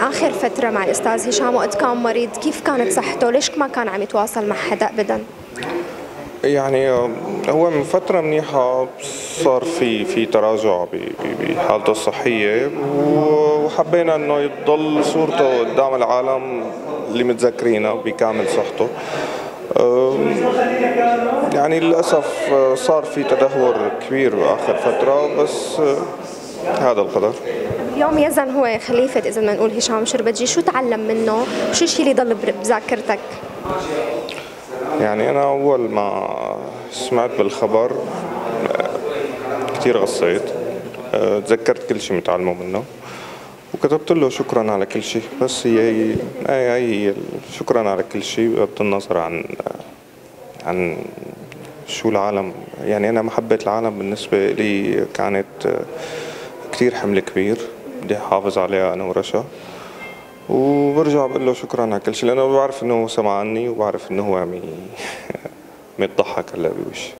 آخر فترة مع الأستاذ هشام وقت كان مريض، كيف كانت صحته؟ ليش ما كان عم يتواصل مع حدا أبدا؟ يعني هو من فترة منيحة صار في تراجع بحالته الصحية، وحبينا انه يضل صورته قدام العالم اللي متذكرينه بكامل صحته. يعني للأسف صار في تدهور كبير بآخر فترة، بس هذا القدر. اليوم يزن هو خليفة إذا بدنا نقول هشام شربتجي، شو تعلم منه؟ شو الشيء اللي ضل بذاكرتك؟ يعني أنا أول ما سمعت بالخبر كتير غصيت، تذكرت كل شيء متعلمه منه، وكتبت له شكرا على كل شيء. بس هي شكرا على كل شيء بغض النظر عن شو العالم. يعني أنا محبة العالم بالنسبة لي كانت كتير حمل كبير بدي أحافظ عليها أنا ورشا، وبرجع بقول له شكرا على كل شيء، لأنه بعرف إنه هو سمعني وبعرف إنه هو عم يضحك هلا بوشي.